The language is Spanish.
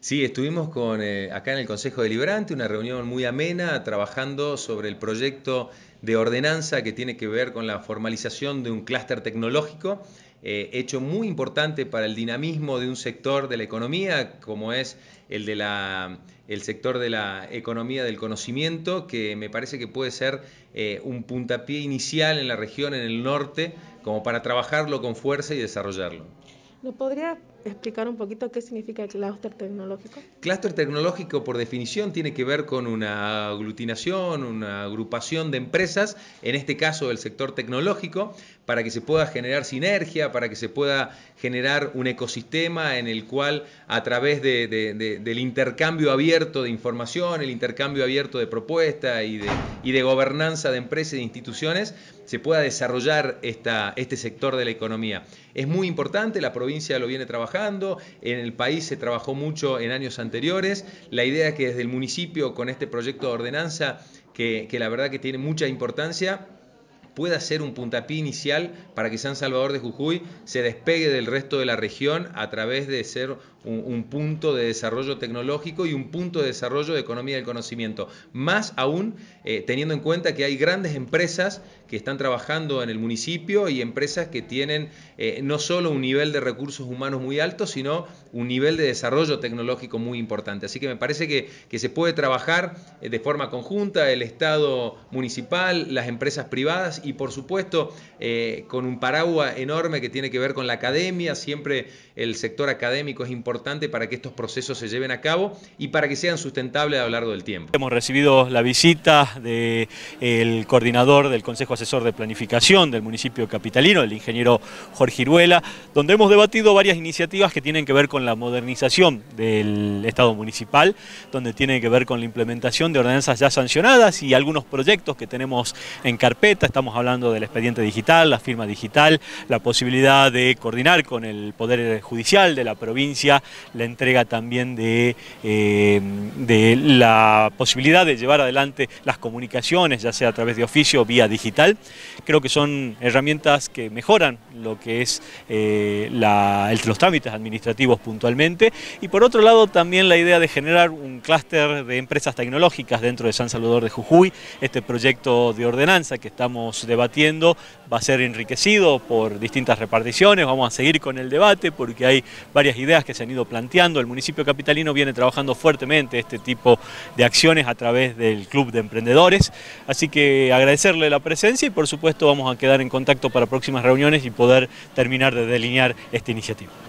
Sí, estuvimos acá en el Consejo Deliberante, una reunión muy amena, trabajando sobre el proyecto de ordenanza que tiene que ver con la formalización de un clúster tecnológico, hecho muy importante para el dinamismo de un sector de la economía, como es el sector de la economía del conocimiento, que me parece que puede ser un puntapié inicial en la región, en el norte, como para trabajarlo con fuerza y desarrollarlo. ¿Nos podría explicar un poquito qué significa el clúster tecnológico? Clúster tecnológico, por definición, tiene que ver con una aglutinación, una agrupación de empresas, en este caso del sector tecnológico, para que se pueda generar sinergia, para que se pueda generar un ecosistema en el cual, a través del intercambio abierto de información, el intercambio abierto de propuestas y de gobernanza de empresas e instituciones, se pueda desarrollar este sector de la economía. Es muy importante, la provincia lo viene trabajando, en el país se trabajó mucho en años anteriores. La idea es que desde el municipio, con este proyecto de ordenanza, que la verdad que tiene mucha importancia, pueda ser un puntapié inicial para que San Salvador de Jujuy se despegue del resto de la región a través de ser un punto de desarrollo tecnológico y un punto de desarrollo de economía del conocimiento. Más aún teniendo en cuenta que hay grandes empresas que están trabajando en el municipio y empresas que tienen no solo un nivel de recursos humanos muy alto, sino un nivel de desarrollo tecnológico muy importante. Así que me parece que se puede trabajar de forma conjunta el Estado municipal, las empresas privadas y por supuesto con un paraguas enorme que tiene que ver con la academia. Siempre el sector académico es importante para que estos procesos se lleven a cabo y para que sean sustentables a lo largo del tiempo. Hemos recibido la visita del coordinador del Consejo Asesor de Planificación del municipio capitalino, el ingeniero Jorge Iruela, donde hemos debatido varias iniciativas que tienen que ver con la modernización del Estado municipal, donde tienen que ver con la implementación de ordenanzas ya sancionadas y algunos proyectos que tenemos en carpeta. Estamos hablando del expediente digital, la firma digital, la posibilidad de coordinar con el Poder Judicial de la provincia, la entrega también de la posibilidad de llevar adelante las comunicaciones, ya sea a través de oficio o vía digital. Creo que son herramientas que mejoran lo que es los trámites administrativos puntualmente, y por otro lado también la idea de generar un clúster de empresas tecnológicas dentro de San Salvador de Jujuy. Este proyecto de ordenanza que estamos debatiendo va a ser enriquecido por distintas reparticiones. Vamos a seguir con el debate porque hay varias ideas que se han ido planteando. El municipio capitalino viene trabajando fuertemente este tipo de acciones a través del Club de Emprendedores, así que agradecerle la presencia y por supuesto vamos a quedar en contacto para próximas reuniones y poder terminar de delinear esta iniciativa.